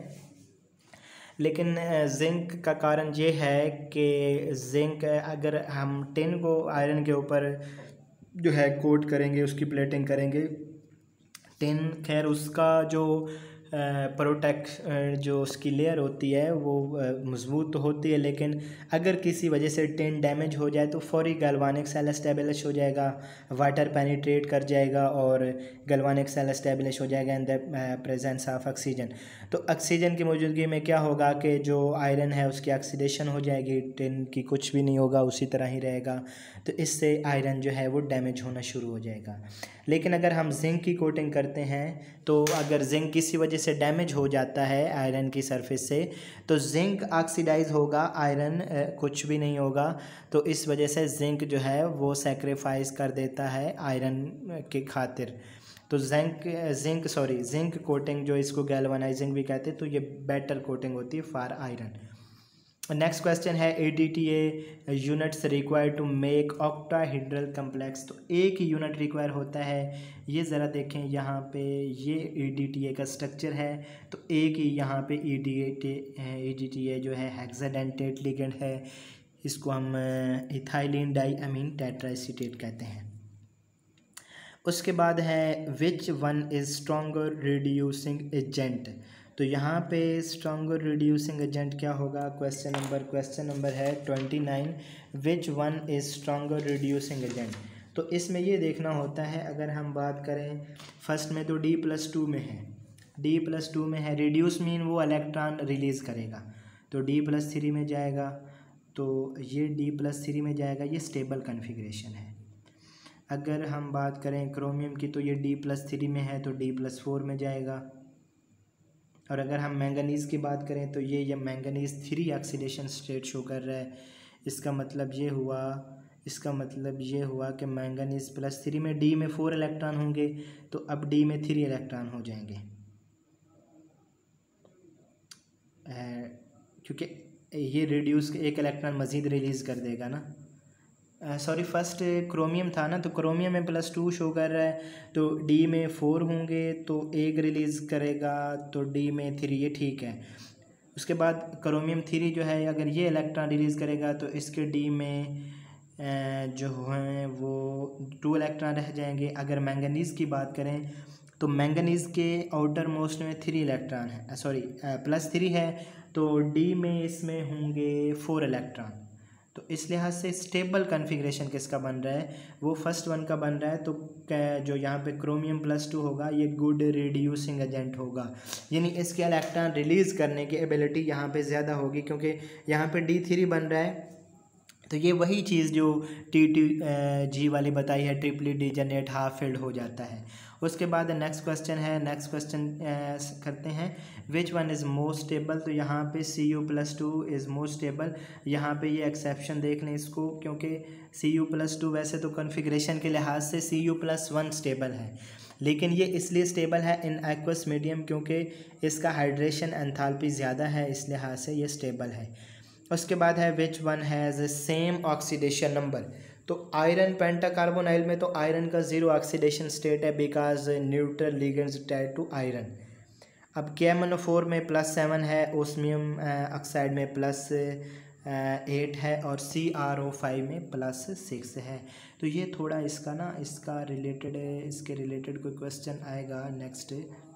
लेकिन जिंक का कारण ये है कि जिंक अगर हम टिन को आयरन के ऊपर जो है कोट करेंगे, उसकी प्लेटिंग करेंगे, टिन खैर उसका जो प्रोटेक्ट जो उसकी लेयर होती है वो मजबूत तो होती है, लेकिन अगर किसी वजह से टिन डैमेज हो जाए तो फौरी गैल्वानिक सेल एस्टेब्लिश हो जाएगा, वाटर पेनिट्रेट कर जाएगा और गैल्वानिक सेल एस्टेब्लिश हो जाएगा in the presence of oxygen. तो ऑक्सीजन की मौजूदगी में क्या होगा कि जो आयरन है उसकी ऑक्सीडेशन हो जाएगी, टिन की कुछ भी नहीं होगा, उसी तरह ही रहेगा। तो इससे आयरन जो है वो डैमेज होना शुरू हो जाएगा। लेकिन अगर हम जिंक की कोटिंग करते हैं तो अगर जिंक किसी वजह से डैमेज हो जाता है आयरन की सरफेस से तो जिंक ऑक्सीडाइज होगा, आयरन कुछ भी नहीं होगा। तो इस वजह से जिंक जो है वो सेक्रीफाइस कर देता है आयरन के खातिर। तो zinc zinc sorry zinc coating जो इसको गैल्वनाइजिंग भी कहते हैं, तो ये बेटर कोटिंग होती है फॉर आयरन। नेक्स्ट क्वेश्चन है E D T A units required to make octahedral complex. तो एक ही यूनिट रिक्वायर होता है। ये ज़रा देखें यहाँ पे ये ए डी टी ए का स्ट्रक्चर है, तो एक ही यहाँ पे E D E D T A जो है हेक्साडेंटेट लिगेंड है, इसको हम इथाइलिन डाइअमीन टेट्राएसीटेट कहते हैं। उसके बाद है which one is stronger reducing agent. तो यहाँ पे स्ट्रॉन्गर रिड्यूसिंग एजेंट क्या होगा? क्वेश्चन नंबर क्वेश्चन नंबर है twenty nine, which one is stronger reducing agent. तो इसमें ये देखना होता है, अगर हम बात करें फर्स्ट में तो डी प्लस टू में है, डी प्लस टू में है, रिड्यूस मीन वो इलेक्ट्रॉन रिलीज़ करेगा, तो डी प्लस थ्री में जाएगा, तो ये डी प्लस थ्री में जाएगा, ये स्टेबल कन्फिग्रेशन है। अगर हम बात करें क्रोमियम की तो ये डी प्लस थ्री में है, तो डी प्लस फोर में जाएगा। और अगर हम मैंगनीज़ की बात करें तो ये ये manganese three oxidation state show कर रहा है। इसका मतलब ये हुआ इसका मतलब ये हुआ कि मैंगनीज़ प्लस थ्री में डी में फोर इलेक्ट्रॉन होंगे, तो अब डी में थ्री इलेक्ट्रॉन हो जाएंगे, क्योंकि ये रिड्यूस एक इलेक्ट्रॉन मज़ीद रिलीज़ कर देगा ना। सॉरी फर्स्ट क्रोमियम था ना, तो क्रोमियम में प्लस टू शो कर रहा है, तो डी में फोर होंगे तो एक रिलीज़ करेगा, तो डी में थ्री, ये ठीक है। उसके बाद क्रोमियम थ्री जो है अगर ये इलेक्ट्रॉन रिलीज़ करेगा तो इसके डी में जो हैं वो टू इलेक्ट्रॉन रह जाएंगे। अगर मैंगनीज़ की बात करें तो मैंगनीज़ के आउटर मोस्ट में थ्री इलेक्ट्रॉन है, सॉरी प्लस थ्री है, तो डी में इसमें होंगे फोर इलेक्ट्रॉन। तो इस लिहाज से स्टेबल कन्फिग्रेशन किसका बन रहा है? वो फर्स्ट वन का बन रहा है। तो जो यहाँ पे क्रोमियम प्लस टू होगा ये गुड रिड्यूसिंग एजेंट होगा, यानी इसके इलेक्ट्रॉन रिलीज़ करने की एबिलिटी यहाँ पे ज़्यादा होगी, क्योंकि यहाँ पे डी थ्री बन रहा है। तो ये वही चीज़ जो टी टी जी वाली बताई है, ट्रिपली डिजेनेट हाफ फिल्ड हो जाता है। उसके बाद नेक्स्ट क्वेश्चन है, नेक्स्ट क्वेश्चन करते हैं, which one is most stable. तो यहाँ पे C U plus two is most stable. यहाँ पे ये एक्सेप्शन देख लें इसको, क्योंकि सी यू प्लस टू वैसे तो कन्फिग्रेशन के लिहाज से C U plus one stable है, लेकिन ये इसलिए स्टेबल है इन एक्वस मीडियम क्योंकि इसका हाइड्रेशन एंथैल्पी ज़्यादा है, इस लिहाज से ये स्टेबल है। उसके बाद है which one has same oxidation number. तो आयरन पेंटाकार्बोनाइल में तो आयरन का ज़ीरो ऑक्सीडेशन स्टेट है, because neutral ligands tied to iron. अब K M N O four में प्लस सेवन है, ओस्मियम ऑक्साइड में प्लस एट है, और सी आर ओ फाइव में प्लस सिक्स है। तो ये थोड़ा इसका ना इसका रिलेटेड इसके रिलेटेड कोई क्वेश्चन आएगा next.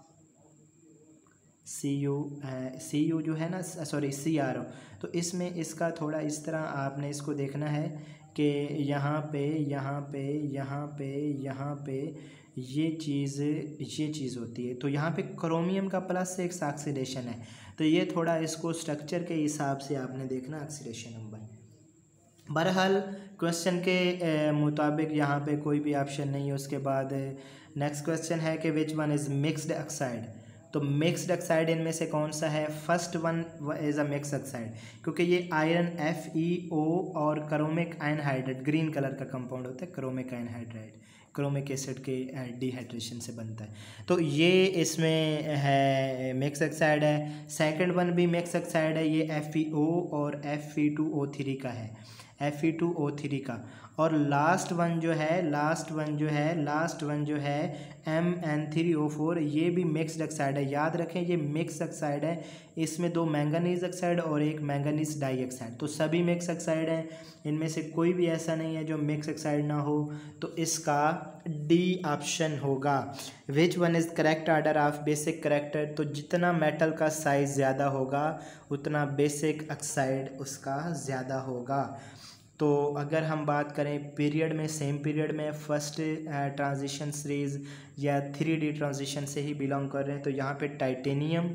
C U C U जो है ना, सॉरी सी आर ओ, तो इसमें इसका थोड़ा इस तरह आपने इसको देखना है कि यहाँ पे यहाँ पे यहाँ पे यहाँ पे ये चीज़ ये चीज़ होती है। तो यहाँ पे क्रोमियम का प्लस सिक्स ऑक्सीडेशन है, तो ये थोड़ा इसको स्ट्रक्चर के हिसाब से आपने देखना ऑक्सीडेशन नंबर। बहरहाल क्वेश्चन के मुताबिक यहाँ पे कोई भी ऑप्शन नहीं है। उसके बाद नेक्स्ट क्वेश्चन है कि which one is mixed oxide. तो मिक्स्ड ऑक्साइड इनमें से कौन सा है? First one is a mix oxide, क्योंकि ये आयरन एफ ई ओ और क्रोमिक एनहाइड्राइड ग्रीन कलर का कंपाउंड होता है, क्रोमिक एनहाइड्राइड क्रोमिक एसिड के डिहाइड्रेशन से बनता है। तो ये इसमें है मिक्स ऑक्साइड है। सेकंड वन भी मिक्स ऑक्साइड है, ये एफ ई ओ और F E two O three का है, F E two O three का। और लास्ट वन जो है लास्ट वन जो है लास्ट वन जो है M N three O four, ये भी मिक्स्ड ऑक्साइड है। याद रखें ये मिक्स ऑक्साइड है, इसमें दो मैंगनीज ऑक्साइड और एक मैंगनीज डाइऑक्साइड, तो सभी मिक्स ऑक्साइड हैं, इनमें से कोई भी ऐसा नहीं है जो मिक्स ऑक्साइड ना हो। तो इसका डी ऑप्शन होगा। Which one is correct order of basic character, तो जितना मेटल का साइज़ ज़्यादा होगा उतना बेसिक ऑक्साइड उसका ज़्यादा होगा। तो अगर हम बात करें पीरियड में, सेम पीरियड में फर्स्ट ट्रांजिशन सीरीज़ या थ्री डी ट्रांजिशन से ही बिलोंग कर रहे हैं, तो यहाँ पे टाइटेनियम,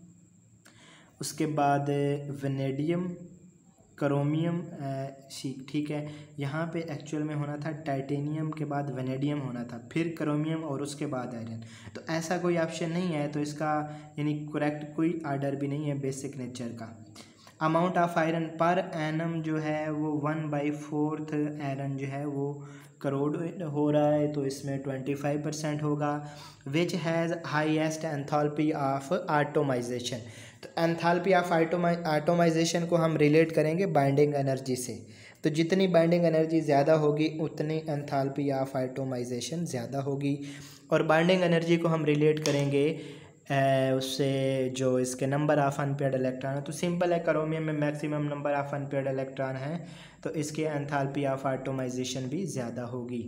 उसके बाद वेनेडियम, क्रोमियम, ठीक है, यहाँ पे एक्चुअल में होना था टाइटेनियम के बाद वेनेडियम होना था, फिर क्रोमियम और उसके बाद आयरन। तो ऐसा कोई ऑप्शन नहीं है, तो इसका यानी करेक्ट कोई ऑर्डर भी नहीं है बेसिक नेचर का। अमाउंट ऑफ आयरन पर एनम जो है वो वन बाई फोर्थ आयरन जो है वो करोड़ हो रहा है, तो इसमें ट्वेंटी फाइव परसेंट होगा। Which has highest enthalpy of atomization, तो एंथैल्पी ऑफ एटोमाइजेशन को हम रिलेट करेंगे बाइंडिंग एनर्जी से, तो जितनी बाइंडिंग एनर्जी ज़्यादा होगी उतनी एंथैल्पी ऑफ एटोमाइजेशन ज़्यादा होगी। और बाइंडिंग एनर्जी को हम रिलेट करेंगे उससे जो इसके नंबर ऑफ अनपेयर्ड इलेक्ट्रॉन है, तो सिंपल है, क्रोमियम में maximum number of unpaired electron है, तो इसके एंथैल्पी ऑफ एटोमाइजेशन भी ज़्यादा होगी।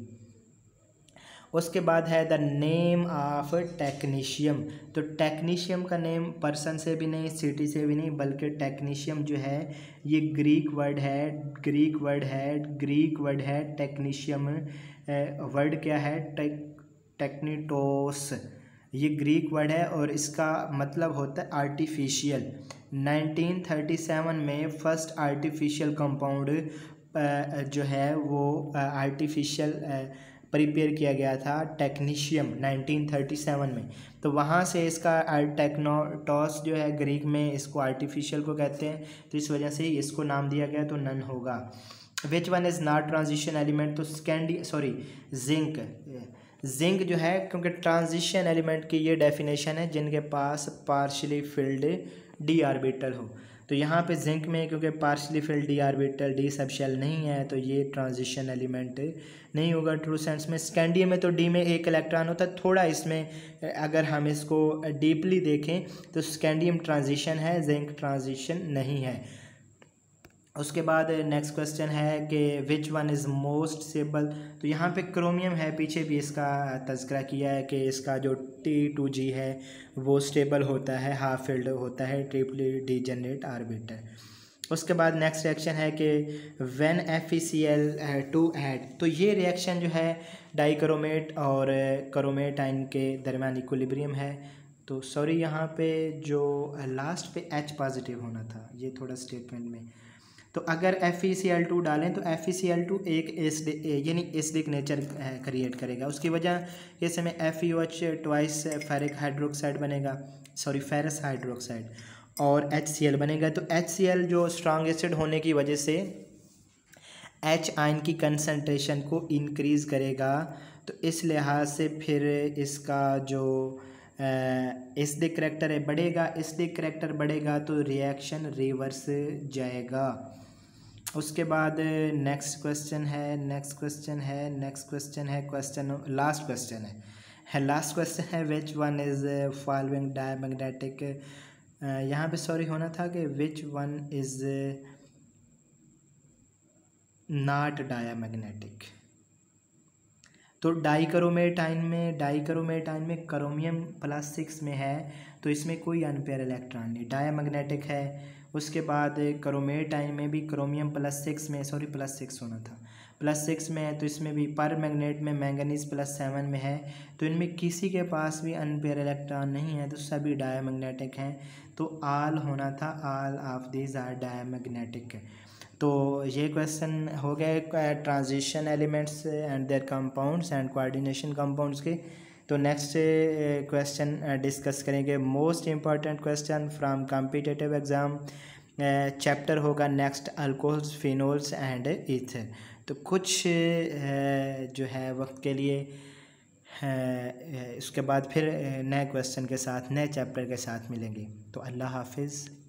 उसके बाद है द नेम ऑफ टेक्नीशियम, तो टेक्नीशियम का नेम पर्सन से भी नहीं, सिटी से भी नहीं, बल्कि टेक्नीशियम जो है ये ग्रीक वर्ड है, ग्रीक वर्ड है ग्रीक वर्ड है टेक्नीशियम। वर्ड क्या है? टेक टेक्नीटोस, ये ग्रीक वर्ड है और इसका मतलब होता है आर्टिफिशियल। नाइनटीन थर्टी सेवन में फर्स्ट आर्टिफिशियल कंपाउंड जो है वो आर्टिफिशियल प्रिपेयर किया गया था टेक्नीशियम नाइनटीन थर्टी सेवन में, तो वहाँ से इसका टेक्नोटॉस जो है ग्रीक में इसको आर्टिफिशियल को कहते हैं, तो इस वजह से इसको नाम दिया गया, तो नन होगा। Which one is not transition element, तो स्कैंडी सॉरी जिंक, जिंक जो है, क्योंकि ट्रांजिशन एलिमेंट की ये डेफिनेशन है जिनके पास पार्शली फिल्ड डी ऑर्बिटल हो, तो यहाँ पे जिंक में क्योंकि partially filled d orbital d सब शेल नहीं है, तो ये ट्रांजिशन एलिमेंट नहीं होगा ट्रू सेंस में। स्कैंडियम में तो डी में एक इलेक्ट्रॉन होता है, थोड़ा इसमें अगर हम इसको डीपली देखें तो स्कैंडियम ट्रांजिशन है, जिंक ट्रांजिशन नहीं है। उसके बाद नेक्स्ट क्वेश्चन है कि which one is most stable, तो यहाँ पे क्रोमियम है, पीछे भी इसका तज़किरा किया है कि इसका जो टी टू जी है वो स्टेबल होता है, हाफ फिल्ड होता है, ट्रिपली डीजेनरेट ऑर्बिटर। उसके बाद नेक्स्ट रिएक्शन है कि when F E C L two add, तो ये रिएक्शन जो है डाइक्रोमेट और क्रोमेट आयन के दरमियान इक्विलिब्रियम है, तो सॉरी यहाँ पे जो लास्ट पे एच पॉजिटिव होना था, ये थोड़ा स्टेटमेंट में, तो अगर F E C L two डालें तो F E C L two एक एसिड यानी एसिडिक नेचर क्रिएट करेगा, उसकी वजह जैसे में F E O H twice ferric hydroxide बनेगा, सॉरी फेरस हाइड्रोक्साइड, और एच सी एल बनेगा, तो एच सी एल जो स्ट्रॉन्ग एसिड होने की वजह से एच आयन की कंसनट्रेशन को इंक्रीज़ करेगा, तो इस लिहाज से फिर इसका जो एसिडिक करैक्टर है बढ़ेगा, एसिडिक करैक्टर बढ़ेगा तो रिएक्शन रिवर्स जाएगा। उसके बाद नेक्स्ट क्वेश्चन है नेक्स्ट क्वेश्चन है नेक्स्ट क्वेश्चन है क्वेश्चन लास्ट क्वेश्चन है है लास्ट क्वेश्चन है which one is following diamagnetic, यहाँ पे सॉरी होना था कि which one is not diamagnetic, तो डाइक्रोमेट आयन में डाइक्रोमेट आयन में क्रोमियम प्लस सिक्स में है, तो इसमें कोई अनपेयर इलेक्ट्रॉन नहीं, डायमैग्नेटिक है। उसके बाद क्रोमेट आयन में भी क्रोमियम प्लस सिक्स में सॉरी प्लस सिक्स होना था प्लस सिक्स में है, तो इसमें भी पर मैग्नेट में मैंगनीज प्लस सेवन में है, तो इनमें किसी के पास भी अनपेयर इलेक्ट्रॉन नहीं है, तो सभी डायमैग्नेटिक हैं, तो आल होना था, all of these are diamagnetic. तो ये क्वेश्चन हो गए transition elements and their compounds and coordination compounds के। तो नेक्स्ट क्वेश्चन डिस्कस करेंगे most important question from competitive exam, chapter होगा next alcohols phenols and ether. तो कुछ जो है वक्त के लिए हैं। इसके बाद फिर नए क्वेश्चन के साथ, नए चैप्टर के साथ मिलेंगे। तो अल्लाह हाफिज़।